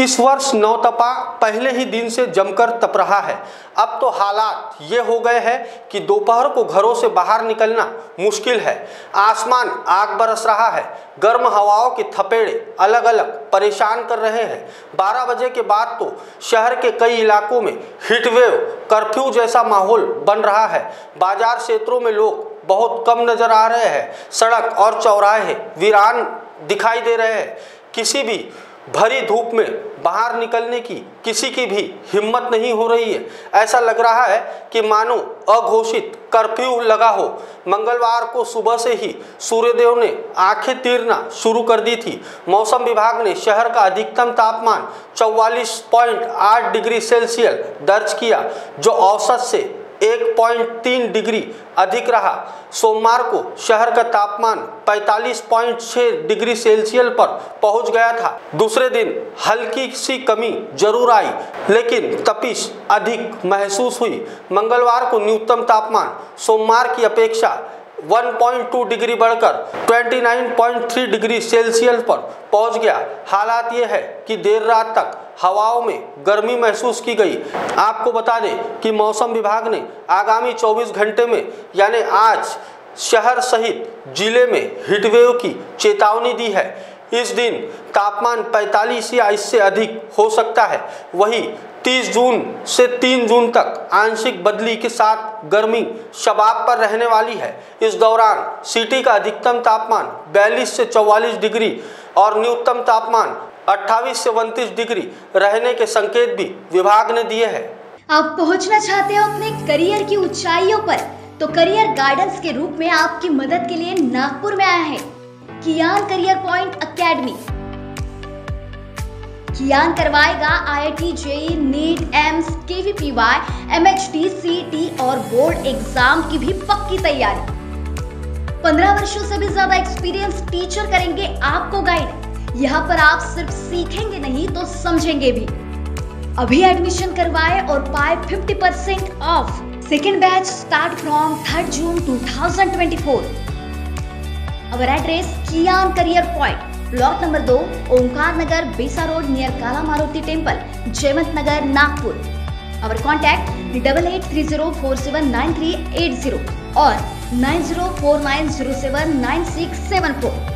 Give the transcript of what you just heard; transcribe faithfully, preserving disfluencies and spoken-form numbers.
इस वर्ष नौतपा पहले ही दिन से जमकर तप रहा है। अब तो हालात ये हो गए हैं कि दोपहर को घरों से बाहर निकलना मुश्किल है। आसमान आग बरस रहा है। गर्म हवाओं के थपेड़े अलग अलग परेशान कर रहे हैं। बारह बजे के बाद तो शहर के कई इलाकों में हीटवेव कर्फ्यू जैसा माहौल बन रहा है। बाजार क्षेत्रों में लोग बहुत कम नजर आ रहे हैं। सड़क और चौराहे वीरान दिखाई दे रहे हैं। किसी भी भरी धूप में बाहर निकलने की किसी की भी हिम्मत नहीं हो रही है। ऐसा लग रहा है कि मानो अघोषित कर्फ्यू लगा हो। मंगलवार को सुबह से ही सूर्यदेव ने आंखें तीरना शुरू कर दी थी। मौसम विभाग ने शहर का अधिकतम तापमान चौवालीस पॉइंट आठ डिग्री सेल्सियस दर्ज किया, जो औसत से एक पॉइंट तीन डिग्री अधिक रहा। सोमवार को शहर का तापमान पैंतालीस पॉइंट छह डिग्री सेल्सियस पर पहुंच गया था। दूसरे दिन हल्की सी कमी जरूर आई, लेकिन तपिश अधिक महसूस हुई। मंगलवार को न्यूनतम तापमान सोमवार की अपेक्षा एक पॉइंट दो डिग्री बढ़कर उनतीस पॉइंट तीन डिग्री सेल्सियस पर पहुंच गया। हालात ये है कि देर रात तक हवाओं में गर्मी महसूस की गई। आपको बता दें कि मौसम विभाग ने आगामी चौबीस घंटे में यानी आज शहर सहित जिले में हीटवेव की चेतावनी दी है। इस दिन तापमान पैंतालीस या इससे अधिक हो सकता है। वहीं तीस जून से तीन जून तक आंशिक बदली के साथ गर्मी शबाब पर रहने वाली है। इस दौरान सिटी का अधिकतम तापमान बयालीस से चौवालीस डिग्री और न्यूनतम तापमान अट्ठाईस से उनतीस डिग्री रहने के संकेत भी विभाग ने दिए हैं। आप पहुंचना चाहते हो अपने करियर की ऊंचाइयों पर, तो करियर गाइडेंस के रूप में आपकी मदद के लिए नागपुर में आया है Kiyan career point academy. Kiyan करवाएगा I I T, JEE, NEET, AIIMS, K V P Y, M H T, C E T और बोर्ड एग्जाम की भी पक्की तैयारी। पंद्रह वर्षों से भी ज्यादा एक्सपीरियंस टीचर करेंगे आपको गाइड। यहाँ पर आप सिर्फ सीखेंगे नहीं तो समझेंगे भी। अभी एडमिशन करवाए और पाए पचास percent off. Second batch start from third June two thousand twenty four. Our address Kiyan career point, block number दो, Omkar Nagar, Besa road near Kala Maruti temple, Jaywant Nagar, Nagpur. Our contact double eight three zero four seven nine three eight zero और nine zero four nine zero seven nine six seven four.